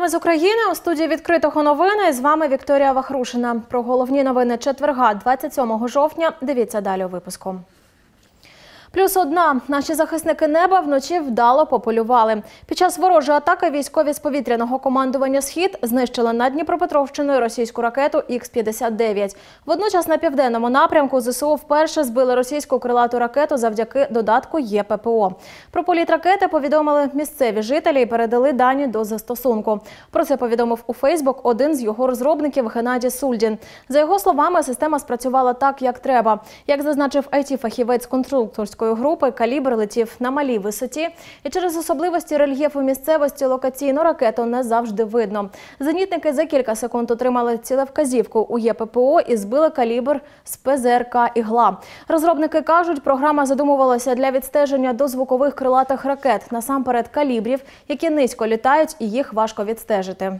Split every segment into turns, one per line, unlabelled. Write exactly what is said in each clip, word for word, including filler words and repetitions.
Новини з України у студії «Відкритого новини». З вами Вікторія Вахрушина. Про головні новини четверга, двадцять сьомого жовтня. Дивіться далі у випуску. Плюс одна. Наші захисники неба вночі вдало пополювали. Під час ворожої атаки військові з повітряного командування «Схід» знищили над Дніпропетровщиною російську ракету ікс п'ятдесят дев'ять. Водночас на південному напрямку ЗСУ вперше збили російську крилату ракету завдяки додатку є пе пе о. Про політ ракети повідомили місцеві жителі і передали дані до застосунку. Про це повідомив у Фейсбук один з його розробників Геннадій Сульдін. За його словами, система спрацювала так, як треба. Як зазначив ай ті-фахівець конструкторської групи, калібр летів на малій висоті, і через особливості рельєфу місцевості локаційну ракету не завжди видно. Зенітники за кілька секунд отримали цілевказівку у є пе пе о і збили калібр з пе зе ер ка «Ігла». Розробники кажуть, програма задумувалася для відстеження дозвукових крилатих ракет, насамперед калібрів, які низько літають і їх важко відстежити.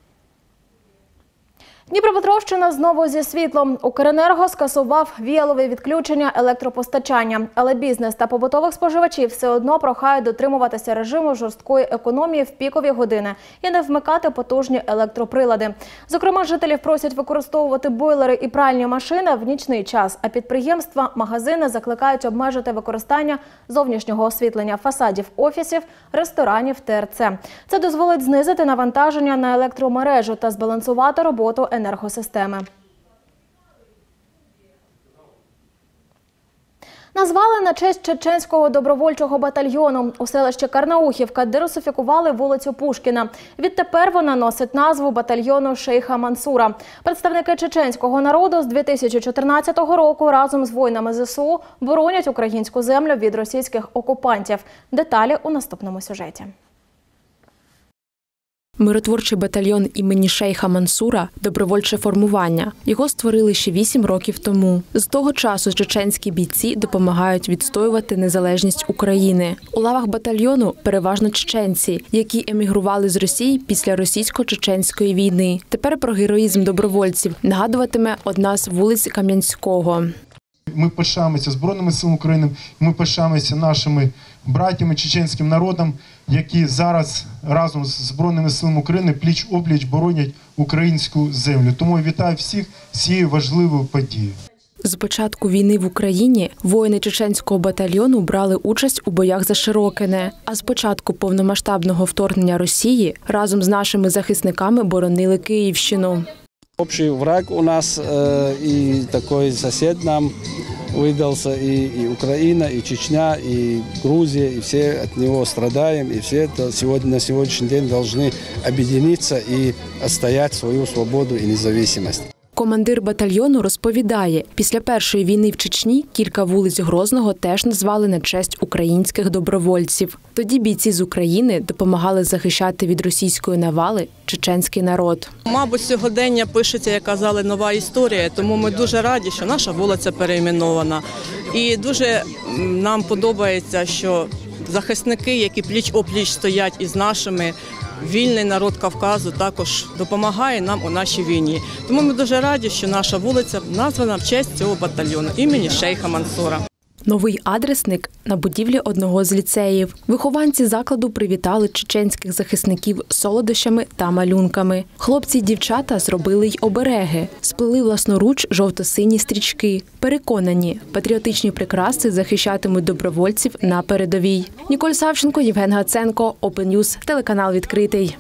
Дніпропетровщина знову зі світлом. Укренерго скасував віялові відключення електропостачання. Але бізнес та побутових споживачів все одно прохають дотримуватися режиму жорсткої економії в пікові години і не вмикати потужні електроприлади. Зокрема, жителів просять використовувати бойлери і пральні машини в нічний час, а підприємства, магазини закликають обмежити використання зовнішнього освітлення фасадів офісів, ресторанів, те ер це. Це дозволить знизити навантаження на електромережу та збалансувати роботу енергосистеми. Назвали на честь чеченського добровольчого батальйону. У селищі Карнаухівка дерусифікували вулицю Пушкіна. Відтепер вона носить назву батальйону Шейха Мансура. Представники чеченського народу з дві тисячі чотирнадцятого року разом з воїнами зе се у боронять українську землю від російських окупантів. Деталі у наступному сюжеті.
Миротворчий батальйон імені Шейха Мансура – добровольче формування. Його створили ще вісім років тому. З того часу чеченські бійці допомагають відстоювати незалежність України. У лавах батальйону переважно чеченці, які емігрували з Росії після російсько-чеченської війни. Тепер про героїзм добровольців нагадуватиме одна з вулиць Кам'янського.
Ми пишаємося Збройними силами України, ми пишаємося нашими братями, чеченським народом, які зараз разом з Збройними силами України пліч-опліч боронять українську землю. Тому я вітаю всіх з цією важливою подією.
З початку війни в Україні воїни чеченського батальйону брали участь у боях за Широкине, а з початку повномасштабного вторгнення Росії разом з нашими захисниками боронили Київщину.
Общий враг у нас э, и такой сосед нам выдался, и, и Украина, и Чечня, и Грузия, и все от него страдаем, и все это сегодня, на сегодняшний день должны объединиться и отстоять свою свободу и независимость.
Командир батальйону розповідає, після першої війни в Чечні кілька вулиць Грозного теж назвали на честь українських добровольців. Тоді бійці з України допомагали захищати від російської навали чеченський народ.
Мабуть, сьогодення пишеться, як казали, нова історія, тому ми дуже раді, що наша вулиця перейменована. І дуже нам подобається, що захисники, які пліч-опліч стоять із нашими, вільний народ Кавказу також допомагає нам у нашій війні. Тому ми дуже раді, що наша вулиця названа в честь цього батальйону імені Шейха Мансура.
Новий адресник на будівлі одного з ліцеїв. Вихованці закладу привітали чеченських захисників солодощами та малюнками. Хлопці й дівчата зробили й обереги, сплели власноруч жовто-сині стрічки. Переконані, патріотичні прикраси захищатимуть добровольців на передовій. Ніколь Савченко, Євген Гаценко, Open News, телеканал «Відкритий».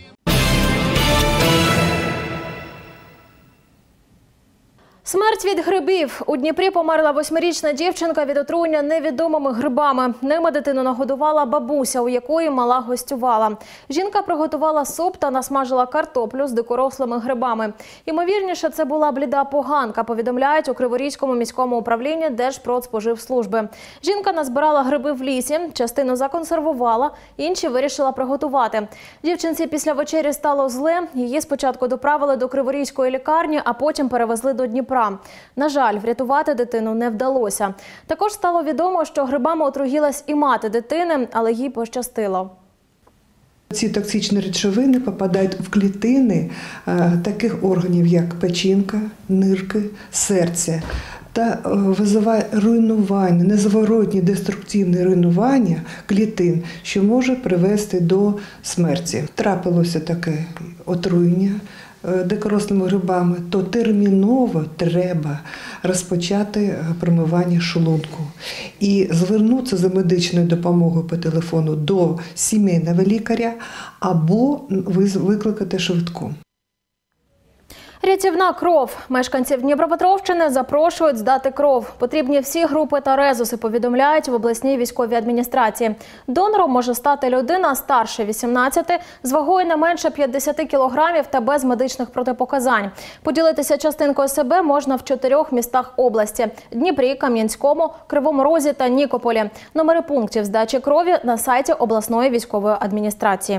Смерть від грибів. У Дніпрі померла восьмирічна дівчинка від отруєння невідомими грибами. Ними дитину нагодувала бабуся, у якої мала гостювала. Жінка приготувала суп та насмажила картоплю з дикорослими грибами. Ймовірніше, це була бліда поганка, повідомляють у Криворізькому міському управлінні Держпродспоживслужби. Жінка назбирала гриби в лісі, частину законсервувала, інші вирішила приготувати. Дівчинці після вечері стало зле. Її спочатку доправили до Криворізької лікарні, а потім перевезли до Дніпра. На жаль, врятувати дитину не вдалося. Також стало відомо, що грибами отруїлась і мати дитини, але їй пощастило.
Ці токсичні речовини попадають в клітини таких органів, як печінка, нирки, серце, та визиває руйнування, незворотні деструктивне руйнування клітин, що може привести до смерті. Трапилося таке отруєння дикорослими грибами, то терміново треба розпочати промивання шлунку і звернутися за медичною допомогою по телефону до сімейного лікаря або викликати швидку.
Рятівна кров. Мешканців Дніпропетровщини запрошують здати кров. Потрібні всі групи та резуси, повідомляють в обласній військовій адміністрації. Донором може стати людина старше вісімнадцяти, з вагою не менше п'ятдесят кілограмів та без медичних протипоказань. Поділитися частинкою себе можна в чотирьох містах області – Дніпрі, Кам'янському, Кривому Розі та Нікополі. Номери пунктів здачі крові на сайті обласної військової адміністрації.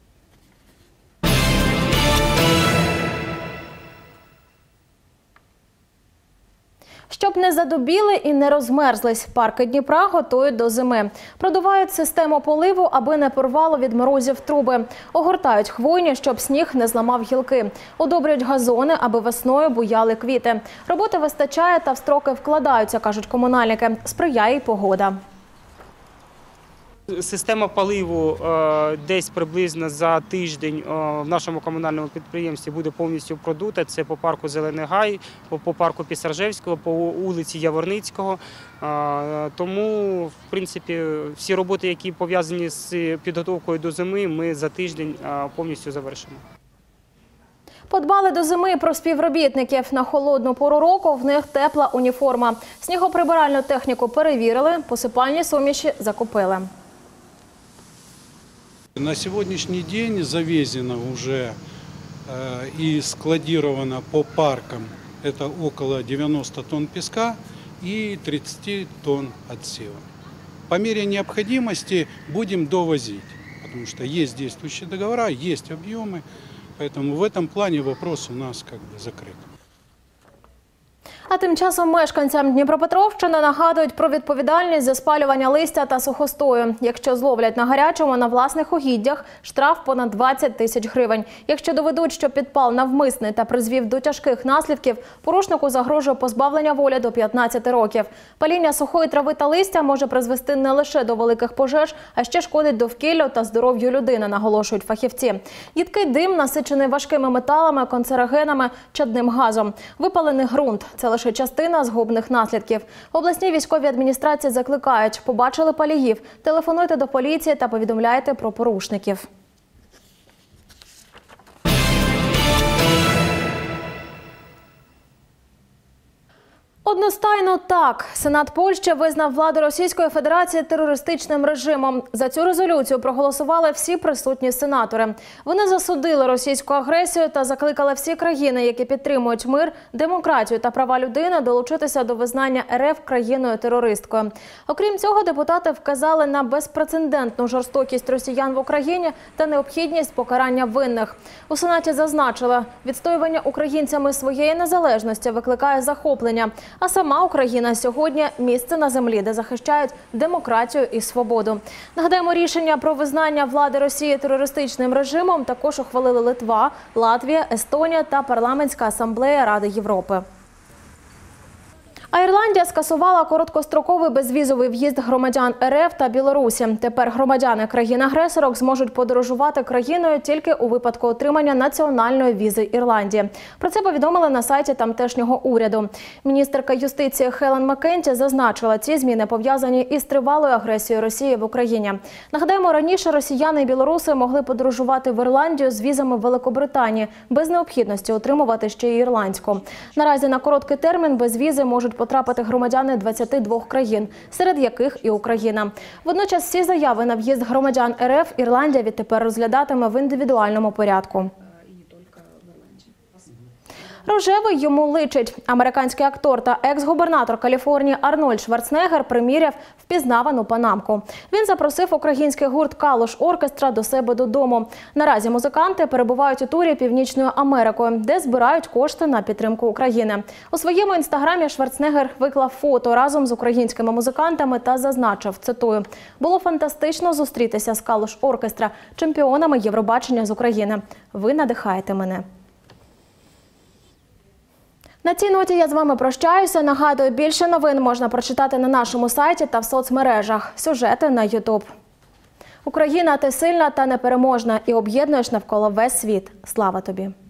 Щоб не задубіли і не розмерзлись, парки Дніпра готують до зими. Продувають систему поливу, аби не порвало від морозів труби. Огортають хвойні, щоб сніг не зламав гілки. Удобрюють газони, аби весною буяли квіти. Роботи вистачає та в строки вкладаються, кажуть комунальники. Сприяє й погода.
Система поливу десь приблизно за тиждень в нашому комунальному підприємстві буде повністю продута. Це по парку Зелений Гай, по парку Пісаржевського, по вулиці Яворницького. Тому, в принципі, всі роботи, які пов'язані з підготовкою до зими, ми за тиждень повністю завершимо.
Подбали до зими про співробітників. На холодну пору року в них тепла уніформа. Снігоприбиральну техніку перевірили, посипальні суміші закупили.
На сегодняшний день завезено уже и складировано по паркам это около девяноста тонн песка и тридцати тонн отсева. По мере необходимости будем довозить, потому что есть действующие договора, есть объемы, поэтому в этом плане вопрос у нас как бы закрыт.
А тим часом мешканцям Дніпропетровщини нагадують про відповідальність за спалювання листя та сухостою. Якщо зловлять на гарячому на власних угіддях, штраф понад двадцять тисяч гривень. Якщо доведуть, що підпал навмисний та призвів до тяжких наслідків, порушнику загрожує позбавлення волі до п'ятнадцяти років. Паління сухої трави та листя може призвести не лише до великих пожеж, а ще шкодить довкіллю та здоров'ю людини, наголошують фахівці. Їдкий дим, насичений важкими металами, канцерогенами, чадним газом. Випалений ґрунт – це лише частина згубних наслідків. В обласній військовій адміністрації закликають: побачили паліїв, телефонуйте до поліції та повідомляйте про порушників. Одностайно так. Сенат Польщі визнав владу Російської Федерації терористичним режимом. За цю резолюцію проголосували всі присутні сенатори. Вони засудили російську агресію та закликали всі країни, які підтримують мир, демократію та права людини, долучитися до визнання РФ країною-терористкою. Окрім цього, депутати вказали на безпрецедентну жорстокість росіян в Україні та необхідність покарання винних. У Сенаті зазначили, відстоювання українцями своєї незалежності викликає захоплення. А сама Україна сьогодні – місце на землі, де захищають демократію і свободу. Нагадаємо, рішення про визнання влади Росії терористичним режимом також ухвалили Литва, Латвія, Естонія та Парламентська асамблея Ради Європи. А Ірландія скасувала короткостроковий безвізовий в'їзд громадян РФ та Білорусі. Тепер громадяни країн-агресорок зможуть подорожувати країною тільки у випадку отримання національної візи Ірландії. Про це повідомили на сайті тамтешнього уряду. Міністерка юстиції Хелен Маккенті зазначила, ці зміни пов'язані із тривалою агресією Росії в Україні. Нагадаємо, раніше росіяни і білоруси могли подорожувати в Ірландію з візами в Великобританії, без необхідності отримувати ще й ірландську. Наразі на короткий термін без візи можуть потрапити громадяни двадцяти двох країн, серед яких і Україна. Водночас всі заяви на в'їзд громадян РФ Ірландія відтепер розглядатиме в індивідуальному порядку. Рожевий йому личить. Американський актор та екс-губернатор Каліфорнії Арнольд Шварценеггер приміряв впізнавану панамку. Він запросив український гурт «Калуш Оркестра» до себе додому. Наразі музиканти перебувають у турі Північною Америкою, де збирають кошти на підтримку України. У своєму інстаграмі Шварценеггер виклав фото разом з українськими музикантами та зазначив, цитую, «Було фантастично зустрітися з «Калуш Оркестра», чемпіонами Євробачення з України. Ви надихаєте мене». На цій ноті я з вами прощаюся. Нагадую, більше новин можна прочитати на нашому сайті та в соцмережах. Сюжети на ютуб. Україна, ти сильна та непереможна і об'єднуєш навколо весь світ. Слава тобі!